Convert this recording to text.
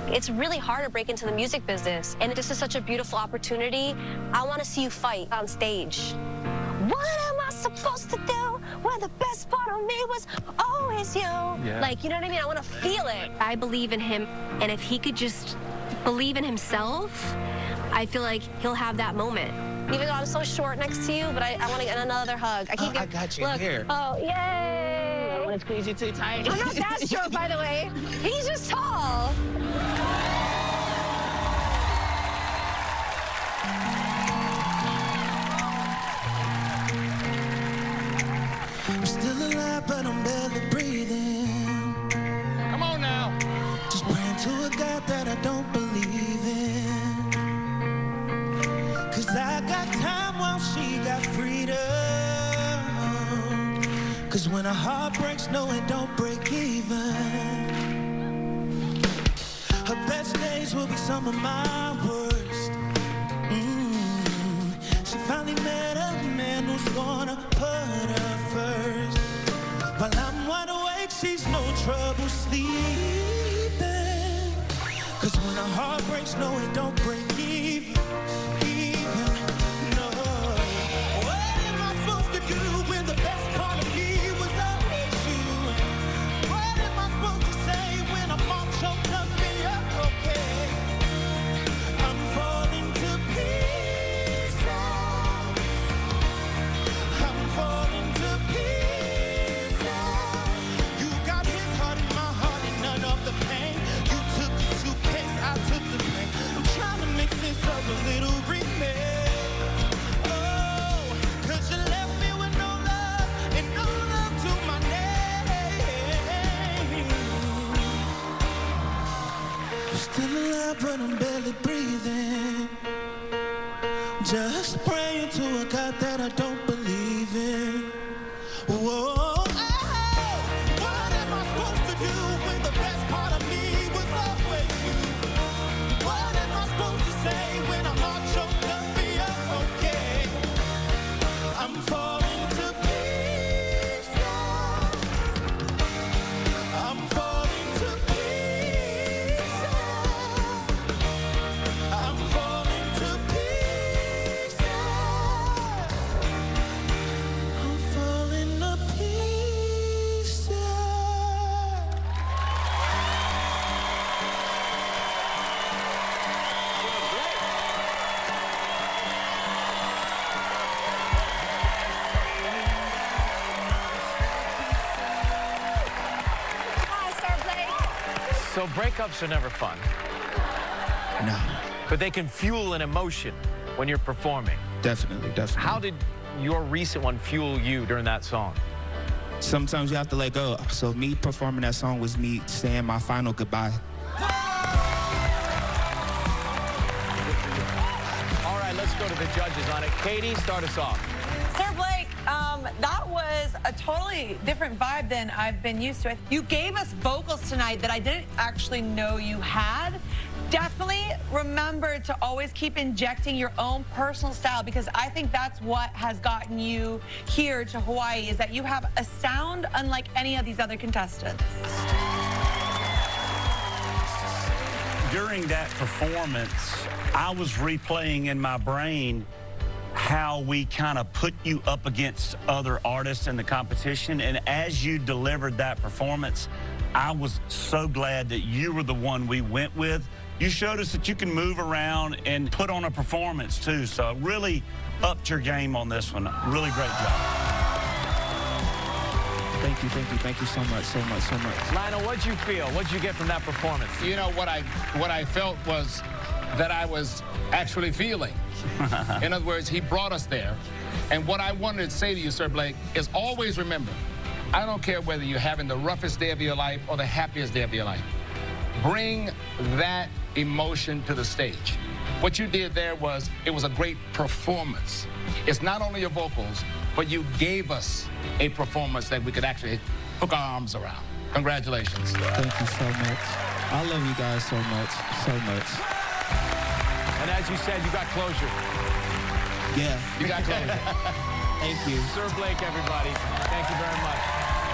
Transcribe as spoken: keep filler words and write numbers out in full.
It's really hard to break into the music business, and this is such a beautiful opportunity. I want to see you fight on stage. What am I supposed to do when the best part of me was always you? Yeah. Like, you know what I mean? I want to feel it. I believe in him, and if he could just believe in himself, I feel like he'll have that moment. Even though I'm so short next to you, but I, I want to get another hug. I keep oh, getting, I got you look, here. Oh, yay! I don't want to squeeze you too tight. I'm not that short, by the way. He's just tall. I'm still alive, but I'm barely breathing. Come on now. Just praying to a God that I don't believe in. Cause I got time while she got freedom. Cause when a heart breaks, no, it don't break even. Her best days will be some of my worst. Mm. She finally met a man who's gonna put her first. While I'm wide awake, she's no trouble sleeping. Cause when a heart breaks, no, it don't break even. Even, no. What am I supposed to do when the best part of me was always you? What am I supposed to say when I'm all choked up and you're okay? I'm falling to pieces. I'm falling to pieces. You got his heart in my heart and none of the pain. You took the suitcase, I took the plane. I'm trying to make sense of a little remains. Oh, cause you left me with no love and no love to my name. I'm still alive, but I'm barely breathing. Just praying to a God that I don't believe in. Whoa. Oh, what am I supposed to do when the best part of me was always you? What am I supposed to say when I'm all choked up and you're okay? I'm falling to pieces. I'm falling to pieces. I'm falling to pieces. I'm falling to pieces. Hi, Star Blayke. So breakups are never fun, No, but they can fuel an emotion when you're performing. definitely, definitely. How did your recent one fuel you during that song? Sometimes you have to let go. So me performing that song was me saying my final goodbye. All right, let's go to the judges on it. Katie, start us off. Sir Blayke, um, that was a totally different vibe than I've been used to. You gave us vocals tonight that I didn't actually know you had. Definitely remember to always keep injecting your own personal style, because I think that's what has gotten you here to Hawaii, is that you have a sound unlike any of these other contestants. During that performance, I was replaying in my brain how we kind of put you up against other artists in the competition. And as you delivered that performance, I was so glad that you were the one we went with. You showed us that you can move around and put on a performance too. So really upped your game on this one. Really great job. Thank you, thank you, thank you so much, so much, so much. Lionel, what'd you feel? What'd you get from that performance? You know, what I, what I felt was that I was actually feeling. In other words, he brought us there. And what I wanted to say to you, Sir Blayke, is always remember, I don't care whether you're having the roughest day of your life or the happiest day of your life. Bring that emotion to the stage. What you did there was, it was a great performance. It's not only your vocals, but you gave us a performance that we could actually hook our arms around. Congratulations. Thank you so much. I love you guys so much, so much. And as you said, you got closure. Yeah. You got closure. Thank you. Sir Blayke, everybody. Thank you very much.